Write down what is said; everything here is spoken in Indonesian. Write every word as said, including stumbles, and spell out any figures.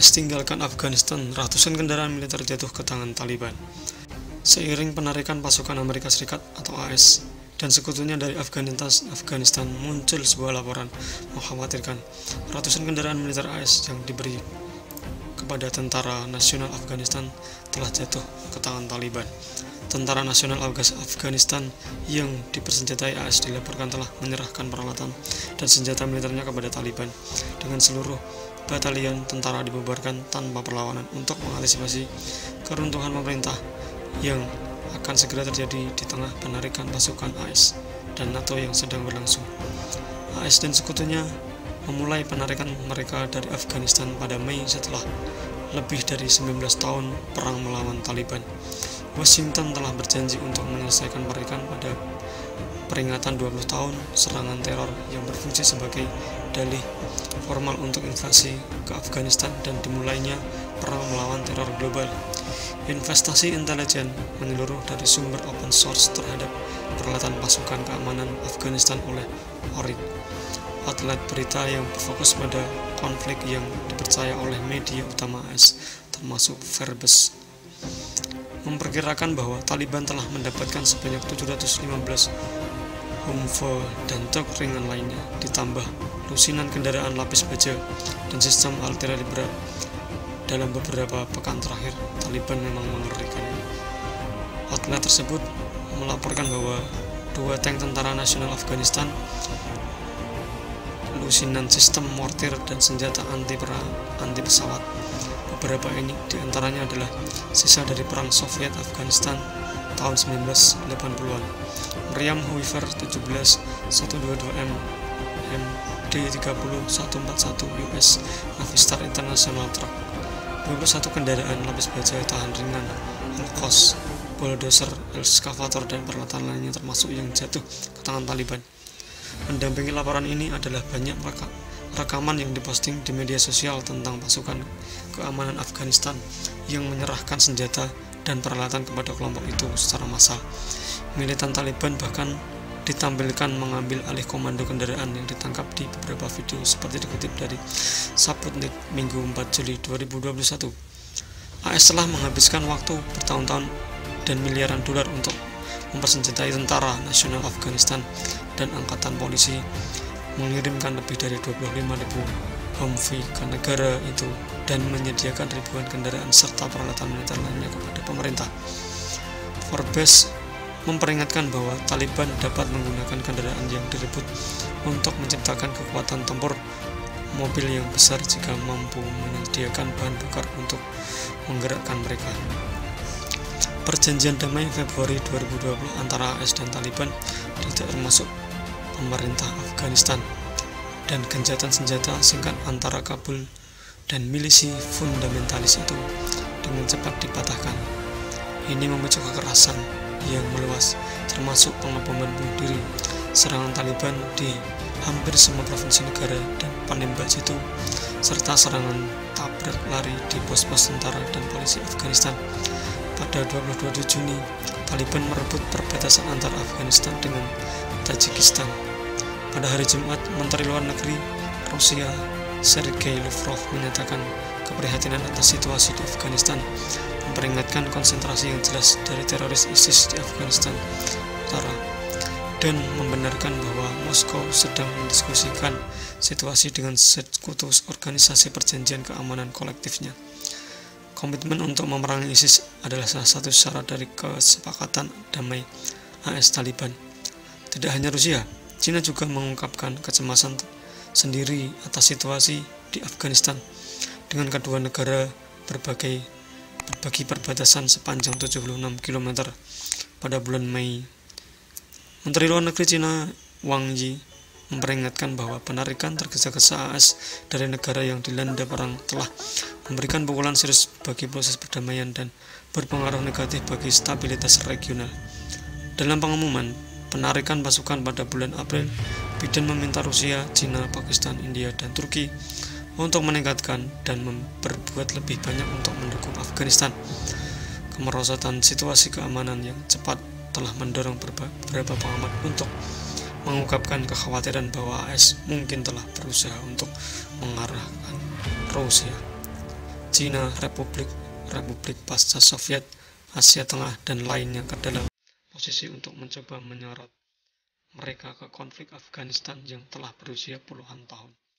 S tinggalkan Afghanistan, ratusan kendaraan militer jatuh ke tangan Taliban. Seiring penarikan pasukan Amerika Serikat atau A S dan sekutunya dari Afghanistan, Afghanistan muncul sebuah laporan mengkhawatirkan ratusan kendaraan militer A S yang diberi kepada Tentara Nasional Afghanistan telah jatuh ke tangan Taliban. Tentara Nasional Afghanistan yang dipersenjatai A S dilaporkan telah menyerahkan peralatan dan senjata militernya kepada Taliban. Dengan seluruh batalion tentara dibubarkan tanpa perlawanan untuk mengantisipasi keruntuhan pemerintah yang akan segera terjadi di tengah penarikan pasukan A S dan NATO yang sedang berlangsung. A S dan sekutunya memulai penarikan mereka dari Afghanistan pada Mei setelah lebih dari sembilan belas tahun perang melawan Taliban. Washington telah berjanji untuk menyelesaikan penarikan pada peringatan dua puluh tahun serangan teror yang berfungsi sebagai dalih formal untuk invasi ke Afghanistan dan dimulainya perang melawan teror global. Investasi intelijen menyeluruh dari sumber open source terhadap peralatan pasukan keamanan Afghanistan oleh O R I D, outlet berita yang berfokus pada konflik yang dipercaya oleh media utama A S termasuk Forbes, memperkirakan bahwa Taliban telah mendapatkan sebanyak tujuh ratus lima belas Humvee dan truk ringan lainnya, ditambah lusinan kendaraan lapis baja dan sistem artileri berat. Dalam beberapa pekan terakhir, Taliban memang mengerikan. Outlet tersebut melaporkan bahwa dua tank Tentara Nasional Afghanistan, lusinan sistem mortir dan senjata anti perang anti pesawat. Beberapa ini diantaranya adalah sisa dari perang Soviet Afghanistan tahun sembilan belas delapan puluhan. Meriam Howitzer tujuh belas seratus dua puluh dua M M D tiga puluh seratus empat puluh satu U S Navy Star International Truck, dua puluh satu kendaraan lapis baja tahan ringan Holocaust, bulldozer, ekskavator, dan peralatan lainnya termasuk yang jatuh ke tangan Taliban. Mendampingi laporan ini adalah banyak reka rekaman yang diposting di media sosial tentang pasukan keamanan Afghanistan yang menyerahkan senjata dan peralatan kepada kelompok itu secara massal. Militan Taliban bahkan ditampilkan mengambil alih komando kendaraan yang ditangkap di beberapa video seperti dikutip dari Sputnik Minggu empat Juli dua ribu dua puluh satu. A S telah menghabiskan waktu bertahun-tahun dan miliaran dolar untuk mempersenjatai Tentara Nasional Afghanistan dan Angkatan Polisi, mengirimkan lebih dari dua puluh lima ribu Humvee ke negara itu dan menyediakan ribuan kendaraan serta peralatan militer lainnya kepada pemerintah. Forbes memperingatkan bahwa Taliban dapat menggunakan kendaraan yang direbut untuk menciptakan kekuatan tempur mobil yang besar jika mampu menyediakan bahan bakar untuk menggerakkan mereka. Perjanjian damai Februari dua ribu dua puluh antara A S dan Taliban tidak termasuk pemerintah Afghanistan, dan gencatan senjata singkat antara Kabul dan milisi fundamentalis itu dengan cepat dipatahkan. Ini memicu kekerasan yang meluas, termasuk pengeboman bunuh diri, serangan Taliban di hampir semua provinsi negara dan penembak jitu, serta serangan tabrak lari di pos-pos tentara dan polisi Afghanistan. Pada dua puluh dua Juni, Taliban merebut perbatasan antara Afghanistan dengan Tajikistan. Pada hari Jumat, Menteri Luar Negeri Rusia Sergei Lavrov menyatakan keprihatinan atas situasi di Afghanistan, memperingatkan konsentrasi yang jelas dari teroris ISIS di Afghanistan Utara, dan membenarkan bahwa Moskow sedang mendiskusikan situasi dengan sekutu organisasi perjanjian keamanan kolektifnya. Komitmen untuk memerangi ISIS adalah salah satu syarat dari kesepakatan damai A S Taliban. Tidak hanya Rusia, China juga mengungkapkan kecemasan sendiri atas situasi di Afghanistan dengan kedua negara berbagai berbagi perbatasan sepanjang tujuh puluh enam kilometer pada bulan Mei. Menteri Luar Negeri China Wang Yi memperingatkan bahwa penarikan tergesa-gesa A S dari negara yang dilanda perang telah memberikan pukulan serius bagi proses perdamaian dan berpengaruh negatif bagi stabilitas regional. Dalam pengumuman penarikan pasukan pada bulan April, Biden meminta Rusia, China, Pakistan, India, dan Turki untuk meningkatkan dan berbuat lebih banyak untuk mendukung Afghanistan. Kemerosotan situasi keamanan yang cepat telah mendorong beberapa pengamat untuk mengungkapkan kekhawatiran bahwa A S mungkin telah berusaha untuk mengarahkan Rusia Cina, Republik Republik pasca Soviet, Asia Tengah, dan lainnya ke dalam posisi untuk mencoba menyorot mereka ke konflik Afghanistan yang telah berusia puluhan tahun.